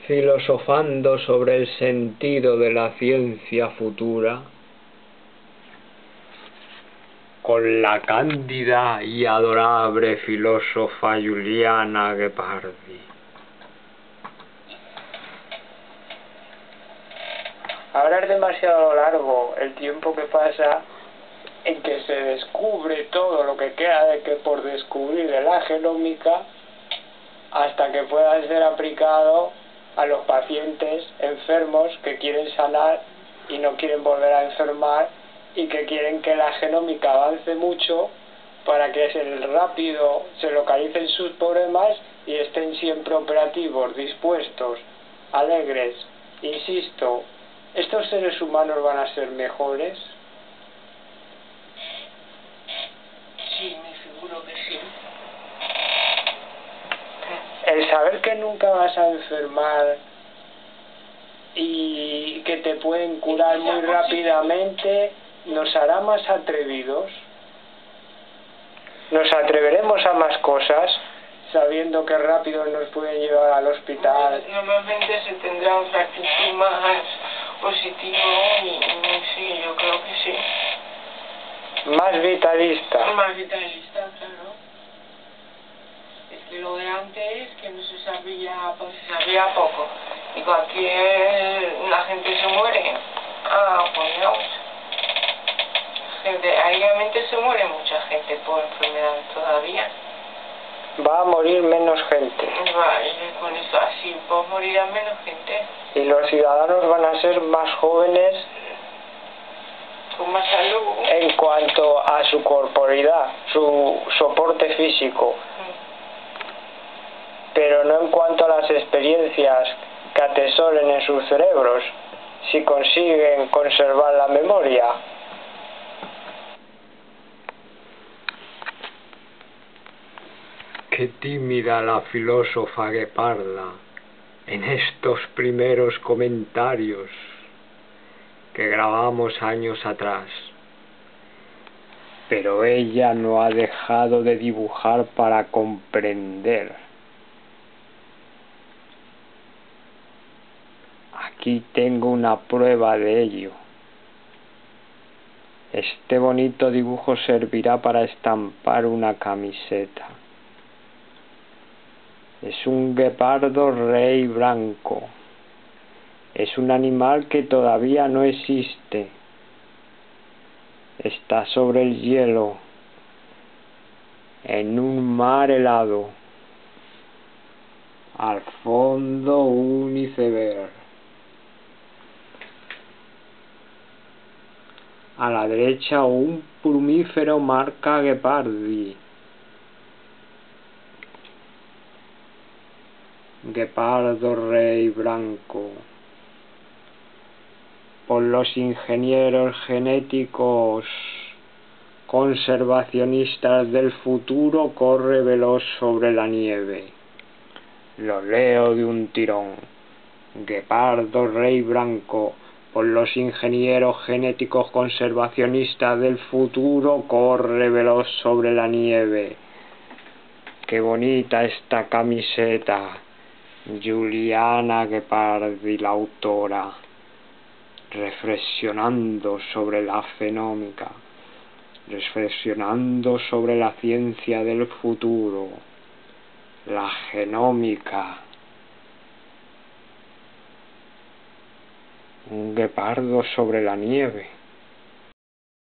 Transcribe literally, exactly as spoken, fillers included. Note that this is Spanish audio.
filosofando sobre el sentido de la ciencia futura, con la cándida y adorable filósofa Juliana Guepardi. Ahora es demasiado largo el tiempo que pasa en que se descubre todo lo que queda de que por descubrir de la genómica hasta que pueda ser aplicado a los pacientes enfermos que quieren sanar y no quieren volver a enfermar y que quieren que la genómica avance mucho para que se rápido se localicen sus problemas y estén siempre operativos, dispuestos, alegres. Insisto, ¿estos seres humanos van a ser mejores? Sí, me figuro que sí. El saber que nunca vas a enfermar y que te pueden curar muy rápidamente nos hará más atrevidos. Nos atreveremos a más cosas sabiendo que rápido nos pueden llevar al hospital. Normalmente se tendrá una actitud más positiva y, y sí, yo creo que sí. Más vitalista. Más vitalista, claro. Es que lo de antes, que no se sabía, pues se sabía poco. Y cualquier, la gente se muere. Ah, pues no. Gente, diariamente se muere mucha gente por enfermedades todavía. Va a morir menos gente. Vale, con eso así, pues morirá menos gente. Y los ciudadanos van a ser más jóvenes con más salud en cuanto a su corporidad, su soporte físico, pero no en cuanto a las experiencias que atesoren en sus cerebros, si consiguen conservar la memoria. Qué tímida la filósofa Gueparda en estos primeros comentarios que grabamos años atrás, pero ella no ha dejado de dibujar para comprender. Aquí tengo una prueba de ello. Este bonito dibujo servirá para estampar una camiseta. Es un guepardo rey blanco. Es un animal que todavía no existe. Está sobre el hielo, en un mar helado. Al fondo un iceberg. A la derecha un plumífero marca Guepardi. Guepardo rey blanco. Por los ingenieros genéticos conservacionistas del futuro corre veloz sobre la nieve. Lo leo de un tirón. Guepardo rey blanco. Por los ingenieros genéticos conservacionistas del futuro corre veloz sobre la nieve. Qué bonita esta camiseta. Juliana Guepardi, la autora, reflexionando sobre la genómica, reflexionando sobre la ciencia del futuro, la genómica. Un guepardo sobre la nieve.